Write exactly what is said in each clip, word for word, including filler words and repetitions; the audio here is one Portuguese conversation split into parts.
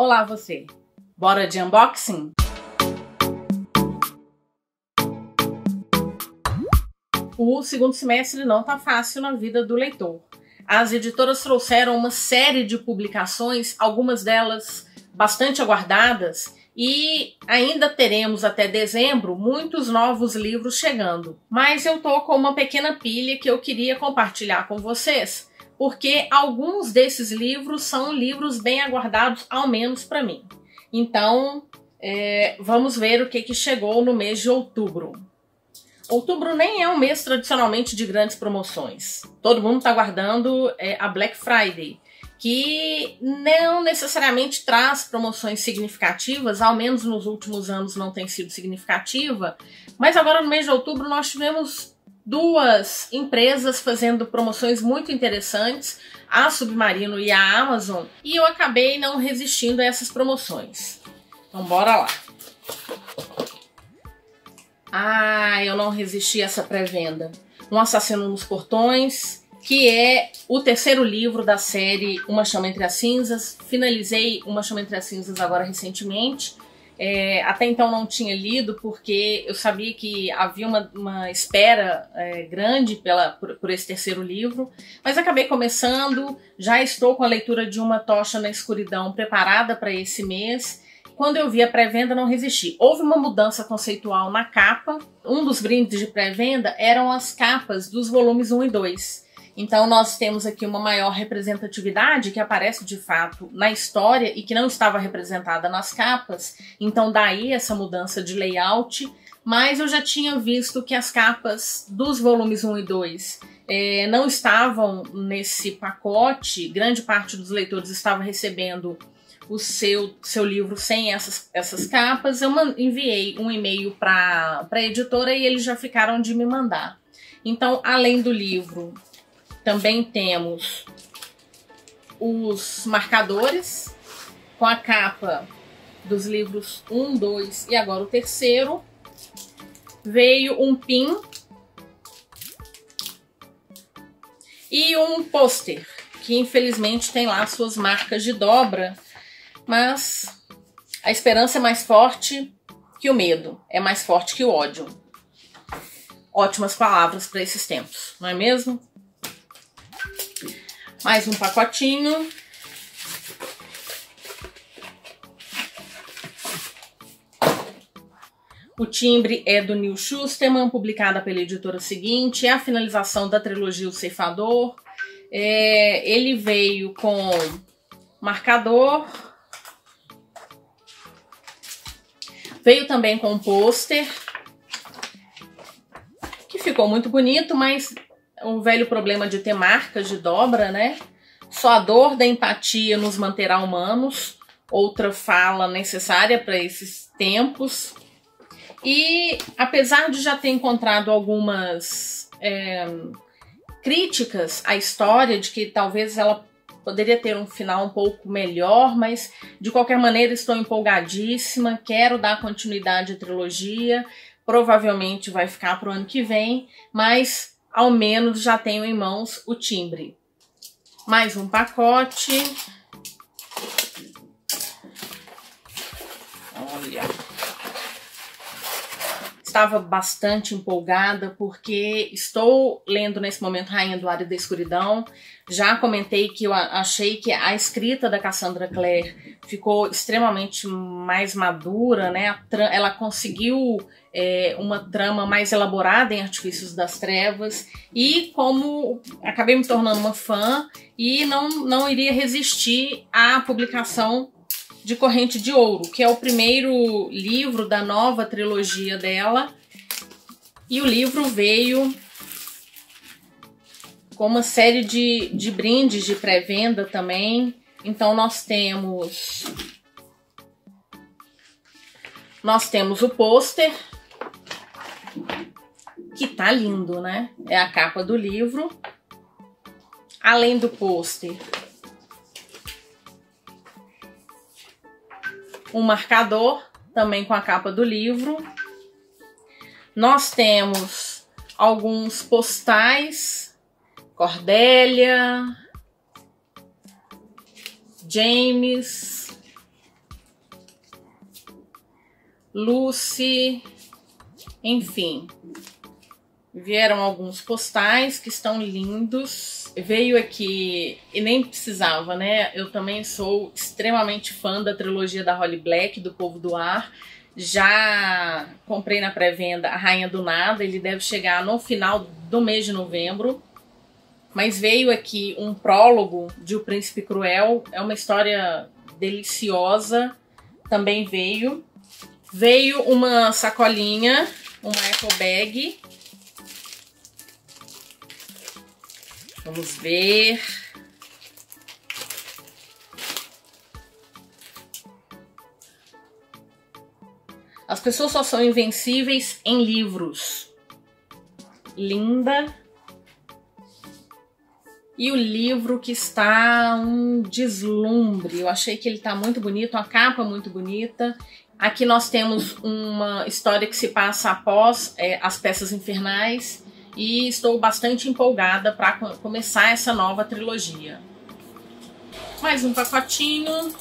Olá você! Bora de unboxing? O segundo semestre não tá fácil na vida do leitor. As editoras trouxeram uma série de publicações, algumas delas bastante aguardadas, e ainda teremos até dezembro muitos novos livros chegando. Mas eu tô com uma pequena pilha que eu queria compartilhar com vocês, porque alguns desses livros são livros bem aguardados, ao menos para mim. Então, é, vamos ver o que, que chegou no mês de outubro. Outubro nem é um mês tradicionalmente de grandes promoções. Todo mundo está aguardando é, a Black Friday, que não necessariamente traz promoções significativas, ao menos nos últimos anos não tem sido significativa, mas agora no mês de outubro nós tivemos duas empresas fazendo promoções muito interessantes, a Submarino e a Amazon, e eu acabei não resistindo a essas promoções. Então bora lá! Ah, eu não resisti a essa pré-venda. Um Assassino nos Portões, que é o terceiro livro da série Uma Chama Entre as Cinzas. Finalizei Uma Chama Entre as Cinzas agora recentemente. É, até então não tinha lido porque eu sabia que havia uma, uma espera é, grande pela, por, por esse terceiro livro, mas acabei começando, já estou com a leitura de Uma Tocha na Escuridão preparada para esse mês. Quando eu vi a pré-venda, não resisti. Houve uma mudança conceitual na capa. Um dos brindes de pré-venda eram as capas dos volumes um e dois. Então nós temos aqui uma maior representatividade que aparece de fato na história e que não estava representada nas capas. Então daí essa mudança de layout. Mas eu já tinha visto que as capas dos volumes um e dois eh, não estavam nesse pacote. Grande parte dos leitores estava recebendo o seu, seu livro sem essas, essas capas. Eu enviei um e-mail para a editora e eles já ficaram de me mandar. Então, além do livro, também temos os marcadores com a capa dos livros um, dois e agora o terceiro. Veio um pin e um pôster, que infelizmente tem lá suas marcas de dobra, mas a esperança é mais forte que o medo, é mais forte que o ódio. Ótimas palavras para esses tempos, não é mesmo? Mais um pacotinho. O timbre é do Neil Shusterman, publicada pela editora seguinte. É a finalização da trilogia O Ceifador. É, ele veio com marcador. Veio também com um pôster, que ficou muito bonito, mas o velho problema de ter marcas de dobra, né? Só a dor da empatia nos manterá humanos. Outra fala necessária para esses tempos. E apesar de já ter encontrado algumas é, críticas à história, de que talvez ela poderia ter um final um pouco melhor, mas de qualquer maneira estou empolgadíssima, quero dar continuidade à trilogia, provavelmente vai ficar para o ano que vem, mas ao menos já tenho em mãos o timbre. Mais um pacote. Olha. Estava bastante empolgada porque estou lendo nesse momento Rainha do Ar e da Escuridão. Já comentei que eu achei que a escrita da Cassandra Clare ficou extremamente mais madura, né? Ela conseguiu é, uma trama mais elaborada em Artifícios das Trevas, e como acabei me tornando uma fã e não, não iria resistir à publicação de Corrente de Ouro, que é o primeiro livro da nova trilogia dela. E o livro veio com uma série de, de brindes de pré-venda também. Então nós temos nós temos o pôster, que tá lindo, né? É a capa do livro. Além do pôster, um marcador, também com a capa do livro. Nós temos alguns postais, Cordélia, James, Lucy, enfim. Vieram alguns postais que estão lindos. Veio aqui, e nem precisava, né? Eu também sou extremamente fã da trilogia da Holly Black, do Povo do Ar. Já comprei na pré-venda A Rainha do Nada, ele deve chegar no final do mês de novembro. Mas veio aqui um prólogo de O Príncipe Cruel, é uma história deliciosa, também veio. Veio uma sacolinha, uma eco bag. Vamos ver. As pessoas só são invencíveis em livros. Linda. E o livro que está um deslumbre. Eu achei que ele está muito bonito, uma capa muito bonita. Aqui nós temos uma história que se passa após é, As Peças Infernais. E estou bastante empolgada para começar essa nova trilogia. Mais um pacotinho.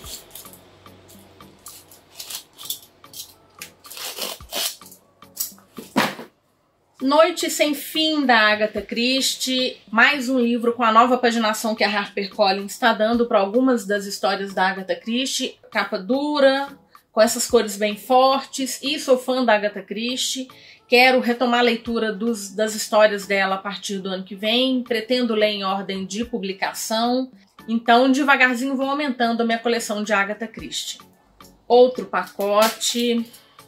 Noite Sem Fim, da Agatha Christie. Mais um livro com a nova paginação que a HarperCollins está dando para algumas das histórias da Agatha Christie. Capa dura, com essas cores bem fortes. E sou fã da Agatha Christie. Quero retomar a leitura dos, das histórias dela a partir do ano que vem. Pretendo ler em ordem de publicação. Então, devagarzinho vou aumentando a minha coleção de Agatha Christie. Outro pacote.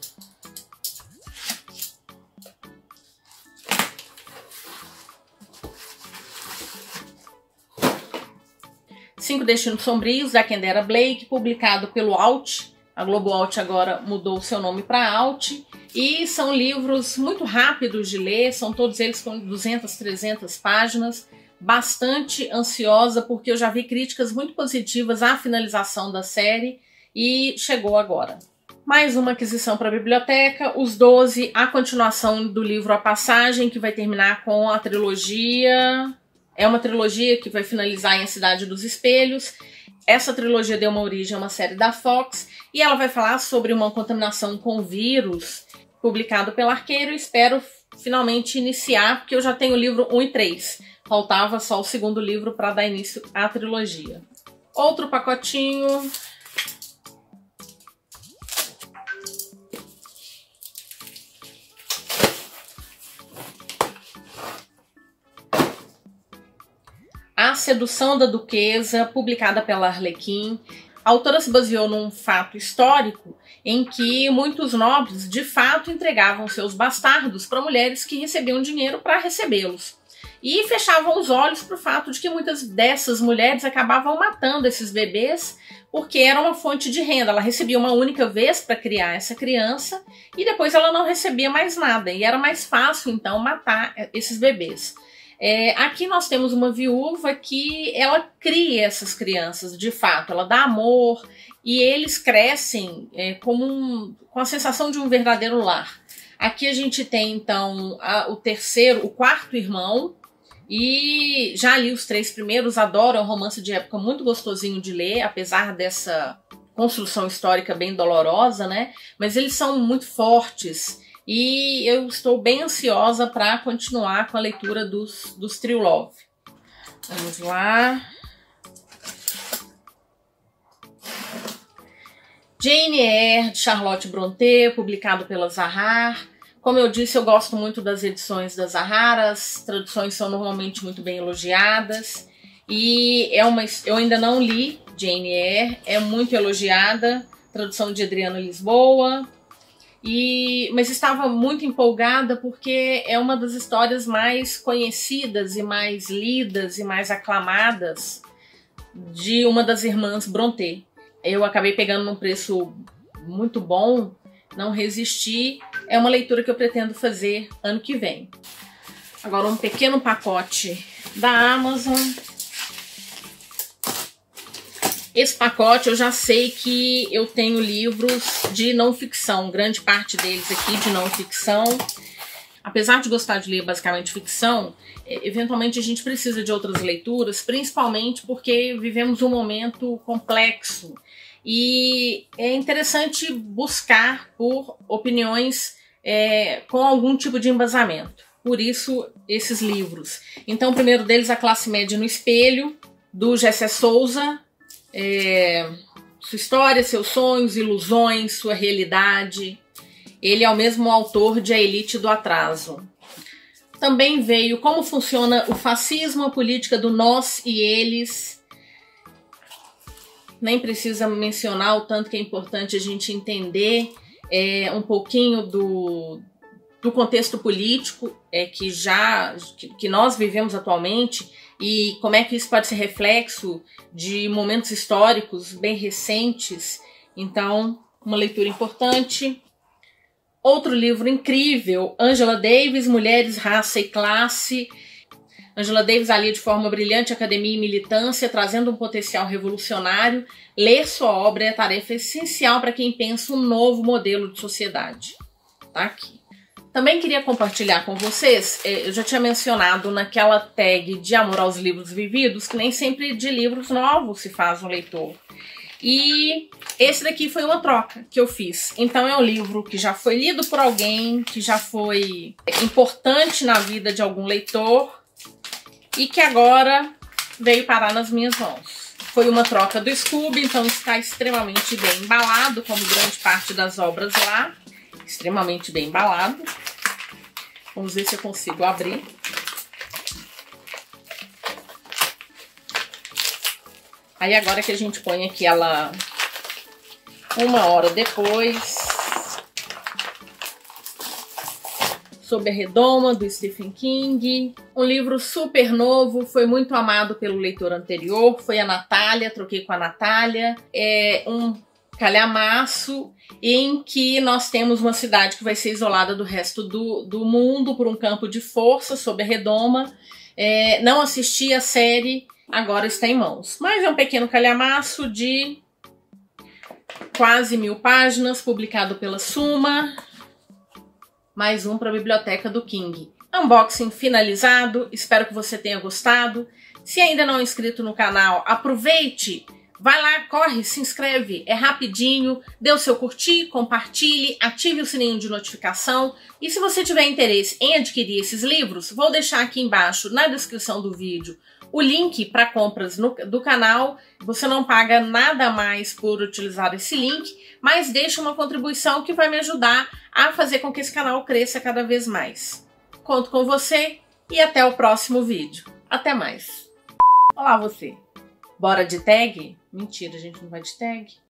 Cinco Destinos Sombrios, da Kendera Blake, publicado pelo Alt. A Globo Alt agora mudou o seu nome para Alt. E são livros muito rápidos de ler, são todos eles com duzentas, trezentas páginas. Bastante ansiosa, porque eu já vi críticas muito positivas à finalização da série e chegou agora. Mais uma aquisição para a biblioteca, Os Doze, a continuação do livro A Passagem, que vai terminar com a trilogia. É uma trilogia que vai finalizar em A Cidade dos Espelhos. Essa trilogia deu uma origem a uma série da Fox e ela vai falar sobre uma contaminação com vírus, publicado pela Arqueiro. Espero finalmente iniciar, porque eu já tenho o livro um e três. Faltava só o segundo livro para dar início à trilogia. Outro pacotinho. A Sedução da Duquesa, publicada pela Arlequim. A autora se baseou num fato histórico em que muitos nobres, de fato, entregavam seus bastardos para mulheres que recebiam dinheiro para recebê-los. E fechavam os olhos para o fato de que muitas dessas mulheres acabavam matando esses bebês porque era uma fonte de renda. Ela recebia uma única vez para criar essa criança e depois ela não recebia mais nada. E era mais fácil, então, matar esses bebês. É, aqui nós temos uma viúva que ela cria essas crianças, de fato, ela dá amor e eles crescem é, como um, com a sensação de um verdadeiro lar. Aqui a gente tem então a, o terceiro, o quarto irmão, e já li os três primeiros, adoro, é um romance de época muito gostosinho de ler, apesar dessa construção histórica bem dolorosa, né? Mas eles são muito fortes. E eu estou bem ansiosa para continuar com a leitura dos, dos True Love. Vamos lá. Jane Eyre, de Charlotte Brontë, publicado pela Zahar. Como eu disse, eu gosto muito das edições da Zahar. As traduções são normalmente muito bem elogiadas. E é uma, eu ainda não li Jane Eyre, é muito elogiada. Tradução de Adriana Lisboa. E, mas estava muito empolgada porque é uma das histórias mais conhecidas e mais lidas e mais aclamadas de uma das irmãs Brontë. Eu acabei pegando num preço muito bom, não resisti. É uma leitura que eu pretendo fazer ano que vem. Agora um pequeno pacote da Amazon. Esse pacote eu já sei que eu tenho livros de não ficção, grande parte deles aqui de não ficção. Apesar de gostar de ler basicamente ficção, eventualmente a gente precisa de outras leituras, principalmente porque vivemos um momento complexo e é interessante buscar por opiniões é, com algum tipo de embasamento. Por isso, esses livros. Então, o primeiro deles, A Classe Média no Espelho, do Gessé Souza. É, sua história, seus sonhos, ilusões, sua realidade. Ele é o mesmo autor de A Elite do Atraso. Também veio Como Funciona o Fascismo, a Política do Nós e Eles. Nem precisa mencionar o tanto que é importante a gente entender é, um pouquinho do, do contexto político é, que, já, que, que nós vivemos atualmente e como é que isso pode ser reflexo de momentos históricos bem recentes. Então, uma leitura importante. Outro livro incrível, Angela Davis, Mulheres, Raça e Classe. Angela Davis alia de forma brilhante academia e militância, trazendo um potencial revolucionário. Ler sua obra é a tarefa essencial para quem pensa um novo modelo de sociedade. Tá aqui. Também queria compartilhar com vocês, eu já tinha mencionado naquela tag de amor aos livros vividos, que nem sempre de livros novos se faz um leitor. E esse daqui foi uma troca que eu fiz. Então é um livro que já foi lido por alguém, que já foi importante na vida de algum leitor e que agora veio parar nas minhas mãos. Foi uma troca do Scooby, então está extremamente bem embalado, como grande parte das obras lá. Extremamente bem embalado. Vamos ver se eu consigo abrir. Aí agora que a gente põe aqui ela uma hora depois. Sob a Redoma, do Stephen King. Um livro super novo, foi muito amado pelo leitor anterior. Foi a Natália, troquei com a Natália. É um calhamaço em que nós temos uma cidade que vai ser isolada do resto do, do mundo por um campo de força, sob a Redoma. É, não assisti a série, agora está em mãos. Mas é um pequeno calhamaço de quase mil páginas, publicado pela Suma. Mais um para a biblioteca do King. Unboxing finalizado, espero que você tenha gostado. Se ainda não é inscrito no canal, aproveite, vai lá, corre, se inscreve, é rapidinho, dê o seu curtir, compartilhe, ative o sininho de notificação. E se você tiver interesse em adquirir esses livros, vou deixar aqui embaixo na descrição do vídeo o link para compras no, do canal. Você não paga nada mais por utilizar esse link, mas deixa uma contribuição que vai me ajudar a fazer com que esse canal cresça cada vez mais. Conto com você e até o próximo vídeo. Até mais. Olá você. Bora de tag? Mentira, a gente não vai de tag.